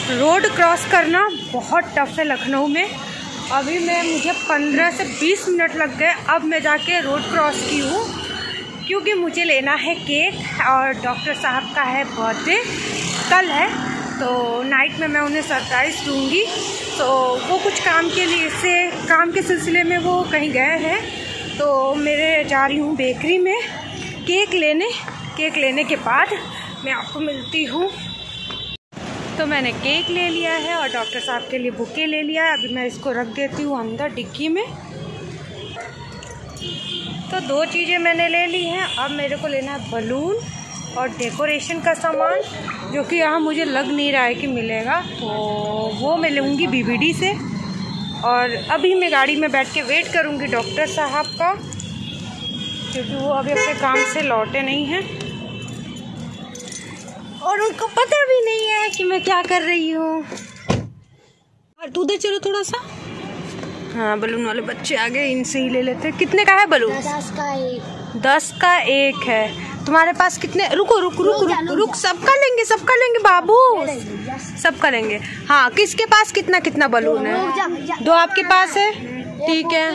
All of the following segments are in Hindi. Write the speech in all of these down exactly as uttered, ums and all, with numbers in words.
रोड क्रॉस करना बहुत टफ है लखनऊ में। अभी मैं मुझे पंद्रह से बीस मिनट लग गए, अब मैं जाके रोड क्रॉस की हूँ क्योंकि मुझे लेना है केक और डॉक्टर साहब का है बर्थडे, कल है, तो नाइट में मैं उन्हें सरप्राइज़ दूँगी। तो वो कुछ काम के लिए से काम के सिलसिले में वो कहीं गए हैं, तो मेरे जा रही हूँ बेकरी में केक लेने। केक लेने के बाद मैं आपको मिलती हूँ। तो मैंने केक ले लिया है और डॉक्टर साहब के लिए बुके ले लिया है। अभी मैं इसको रख देती हूँ अंदर डिक्की में। तो दो चीज़ें मैंने ले ली हैं। अब मेरे को लेना है बलून और डेकोरेशन का सामान, जो कि यहाँ मुझे लग नहीं रहा है कि मिलेगा, तो वो मैं लूँगी बीबीडी से। और अभी मैं गाड़ी में बैठ के वेट करूँगी डॉक्टर साहब का, क्योंकि वो अभी अपने काम से लौटे नहीं हैं और उनको पता भी नहीं है कि मैं क्या कर रही हूँ। और तू उधर चलो थोड़ा सा। हाँ, बलून वाले बच्चे आ गए, इनसे ही ले लेते हैं। कितने का है बलून? दस का एक। दस का एक है। तुम्हारे पास कितने? रुको रुक रुक रुक रुक, सबका लेंगे, सबका लेंगे बाबू, सबका लेंगे। हाँ, किसके पास कितना कितना बलून है? दो आपके पास है, ठीक है।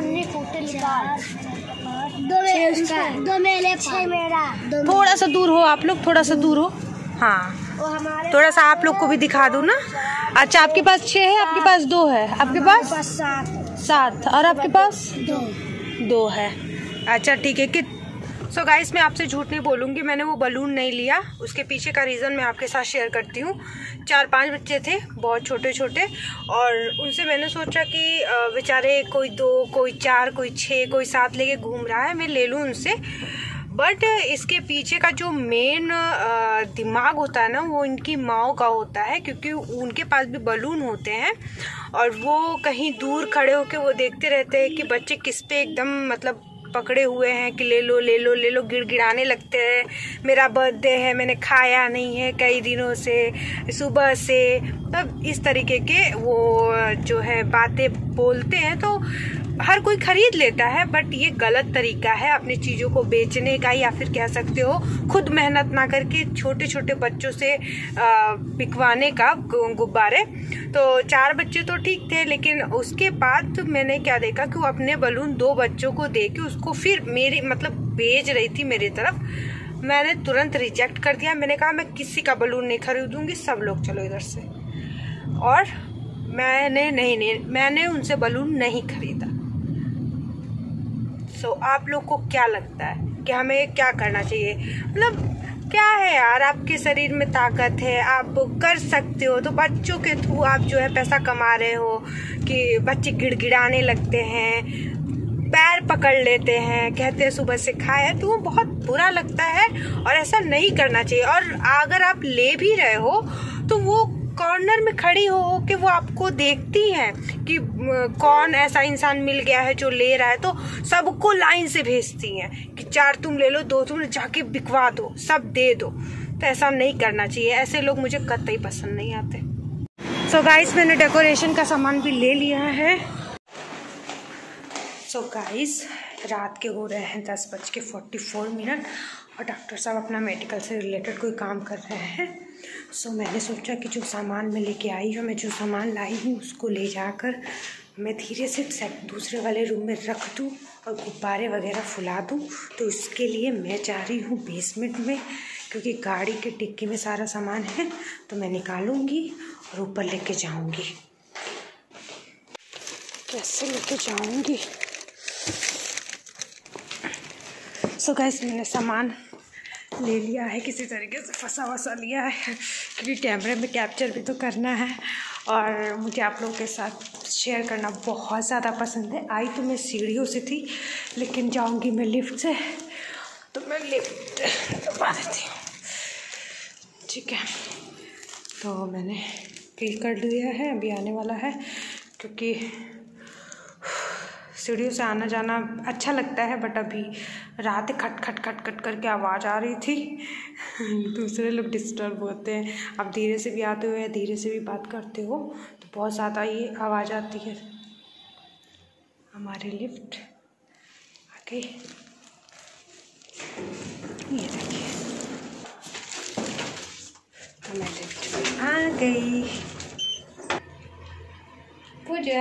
थोड़ा सा दूर हो आप लोग, थोड़ा सा दूर हो। हाँ, थोड़ा सा आप लोग को भी दिखा दूँ ना। अच्छा, आपके पास छः है, आपके पास दो है, आपके पास सात सात और आपके पास दो दो है। अच्छा ठीक है। कि सो गाइस, मैं आपसे झूठ नहीं बोलूँगी, मैंने वो बलून नहीं लिया। उसके पीछे का रीज़न मैं आपके साथ शेयर करती हूँ। चार पांच बच्चे थे, बहुत छोटे छोटे, और उनसे मैंने सोचा कि बेचारे कोई दो, कोई चार, कोई छः, कोई सात लेके घूम रहा है, मैं ले लूँ उनसे। बट इसके पीछे का जो मेन दिमाग होता है ना, वो इनकी माओ का होता है, क्योंकि उनके पास भी बलून होते हैं और वो कहीं दूर खड़े होकर वो देखते रहते हैं कि बच्चे किस पे एकदम मतलब पकड़े हुए हैं कि ले लो ले लो ले लो, गिड़गिड़ाने लगते हैं। मेरा बर्थडे है, मैंने खाया नहीं है कई दिनों से, सुबह से, तब इस तरीके के वो जो है बातें बोलते हैं। तो हर कोई खरीद लेता है, बट ये गलत तरीका है अपनी चीज़ों को बेचने का, या फिर कह सकते हो खुद मेहनत ना करके छोटे छोटे बच्चों से बिकवाने का गुब्बारे। तो चार बच्चे तो ठीक थे, लेकिन उसके बाद मैंने क्या देखा कि वो अपने बलून दो बच्चों को दे के उसको फिर मेरी मतलब भेज रही थी मेरी तरफ। मैंने तुरंत रिजेक्ट कर दिया। मैंने कहा मैं किसी का बलून नहीं खरीदूंगी, सब लोग चलो इधर से। और मैंने नहीं नहीं मैंने उनसे बलून नहीं खरीदा। सो so, आप लोग को क्या लगता है कि हमें क्या करना चाहिए? मतलब क्या है यार, आपके शरीर में ताकत है, आप कर सकते हो, तो बच्चों के थ्रू आप जो है पैसा कमा रहे हो कि बच्चे गिड़गिड़ाने लगते हैं, पैर पकड़ लेते हैं, कहते हैं सुबह से खाया, तो वो बहुत बुरा लगता है और ऐसा नहीं करना चाहिए। और अगर आप ले भी रहे हो तो वो कॉर्नर में खड़ी हो कि वो आपको देखती हैं कि कौन ऐसा इंसान मिल गया है जो ले रहा है, तो सबको लाइन से भेजती हैं कि चार तुम ले लो, दो तुम जाके बिकवा दो, सब दे दो। तो ऐसा नहीं करना चाहिए, ऐसे लोग मुझे कतई पसंद नहीं आते। सो गाइस, मैंने डेकोरेशन का सामान भी ले लिया है। सो गाइस, रात के हो रहे हैं दस बज के फोर्टी फोर मिनट और डॉक्टर साहब अपना मेडिकल से रिलेटेड कोई काम कर रहे हैं। सो so, मैंने सोचा कि जो सामान मैं लेके आई हूँ, मैं जो सामान लाई हूँ उसको ले जाकर मैं धीरे से दूसरे वाले रूम में रख दूँ और गुब्बारे वगैरह फुला दूँ। तो इसके लिए मैं जा रही हूँ बेसमेंट में, क्योंकि गाड़ी के डिक्की में सारा सामान है, तो मैं निकालूँगी और ऊपर लेके जाऊँगी। कैसे लेके जाऊँगी? सो so गाइस, मैंने सामान ले लिया है, किसी तरीके से फंसा वसा लिया है, क्योंकि कैमरे में कैप्चर भी तो करना है और मुझे आप लोगों के साथ शेयर करना बहुत ज़्यादा पसंद है। आई तो मैं सीढ़ियों से थी, लेकिन जाऊंगी मैं लिफ्ट से, तो मैं लिफ्ट दबा देती हूँ, ठीक है। तो मैंने क्लिक कर दिया है, अभी आने वाला है, क्योंकि सीढ़ियों से आना जाना अच्छा लगता है, बट अभी रात खट खट खट खट करके आवाज़ आ रही थी। दूसरे लोग डिस्टर्ब होते हैं, आप धीरे से भी आते हो या धीरे से भी बात करते हो तो बहुत ज़्यादा ये आवाज़ आती है। हमारे लिफ्ट आगे ये देखिए, मैं लिफ्ट में आ गई। पूजा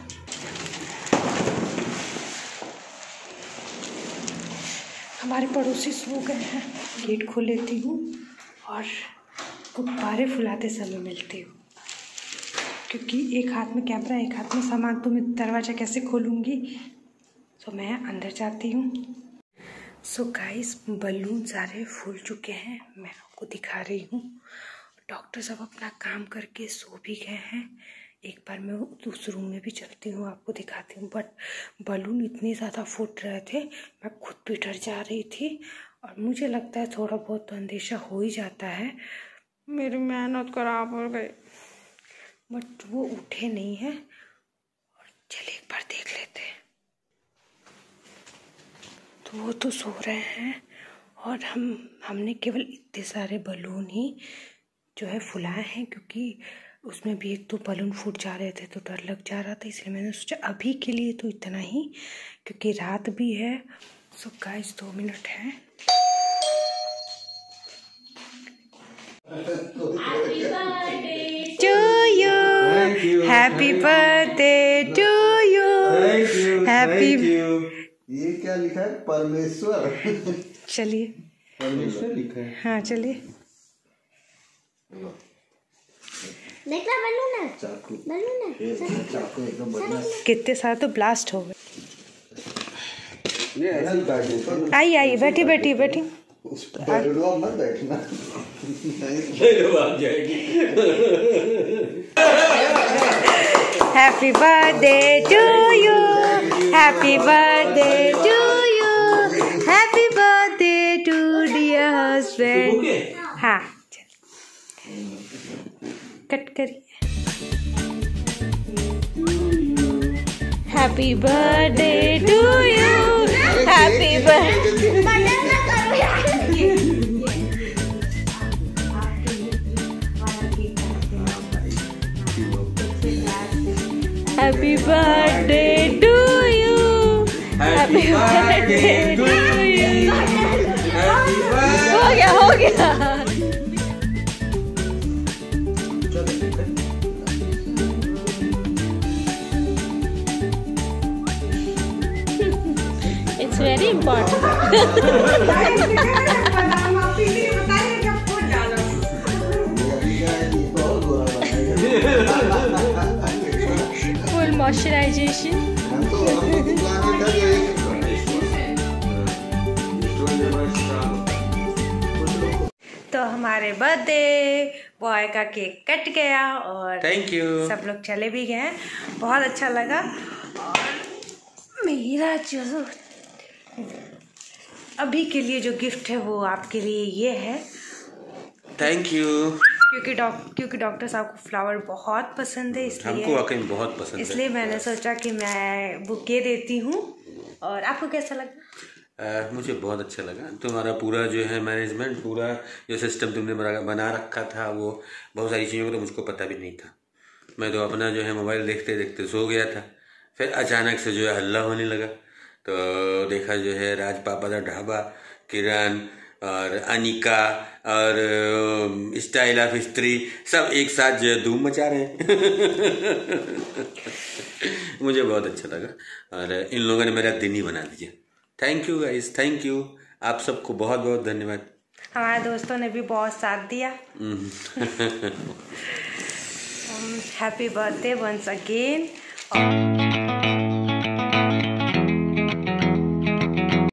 हमारे पड़ोसी सो गए हैं। गेट खोल लेती हूँ और गुब्बारे फुलाते समय मिलती हूँ, क्योंकि एक हाथ में कैमरा एक हाथ में सामान, तो मैं दरवाज़ा कैसे खोलूँगी। तो मैं अंदर जाती हूँ। सो गाइस, बलून सारे फूल चुके हैं, मैं आपको दिखा रही हूँ। डॉक्टर सब अपना काम करके सो भी गए हैं। एक बार मैं उस रूम में भी चलती हूँ, आपको दिखाती हूँ। बट बलून इतने ज़्यादा फूट रहे थे, मैं खुद भी डर जा रही थी। और मुझे लगता है थोड़ा बहुत तो अंदेशा हो ही जाता है। मेरी मेहनत खराब हो गई, बट वो उठे नहीं हैं। और चलिए एक बार देख लेते हैं। तो वो तो सो रहे हैं और हम हमने केवल इतने सारे बलून ही जो है फुलाए हैं, क्योंकि उसमें भी एक दो बलून फूट जा रहे थे तो डर लग जा रहा था। इसलिए मैंने सोचा अभी के लिए तो इतना ही, क्योंकि रात भी है। सो गाइस, दो मिनट है। To you, happy birthday to you, happy. ये क्या लिखा है? परमेश्वर। चलिए, परमेश्वर लिखा है। हाँ चलिए। देखना बलून है, चाकू बलून है, चाकू एकदम बढ़िया। कितने सारे तो ब्लास्ट हो गए। ये ऐसी बैठे आई आई बैठी बैठी बैठी उस पर मत बैठना। Happy birthday to you, happy birthday to you, happy birthday to dear husband. हाँ कट करिए। Happy birthday to you, happy birthday. Happy birthday to you, happy birthday to you. हो गया हो गया। It's very important. Full moisturization. तो हमारे बर्थडे बॉय का केक कट गया और थैंक यू। सब लोग चले भी गए। बहुत अच्छा लगा। और मेरा जो अभी के लिए जो गिफ्ट है वो आपके लिए ये है। Thank you. क्योंकि डॉक्टर क्योंकि डॉक्टर साहब को फ्लावर बहुत पसंद है, इसलिए हमको वाकई में बहुत पसंद है। इसलिए मैंने सोचा कि मैं बुके देती हूँ। और आपको कैसा लगा? आ, मुझे बहुत अच्छा लगा। तुम्हारा पूरा जो है मैनेजमेंट, पूरा जो सिस्टम तुमने बना बना रखा था, वो बहुत सारी चीज़ों को तो मुझको पता भी नहीं था। मैं तो अपना जो है मोबाइल देखते देखते सो गया था। फिर अचानक से जो है हल्ला होने लगा, तो देखा जो है राज पापा का ढाबा, किरण और अनिका और स्टाइल ऑफ स्त्री सब एक साथ जो है धूम मचा रहे हैं। मुझे बहुत अच्छा लगा और इन लोगों ने मेरा दिन ही बना दिया। Thank you guys, thank you. आप सबको बहुत बहुत धन्यवाद। हमारे दोस्तों ने भी बहुत साथ दिया। Happy birthday once again.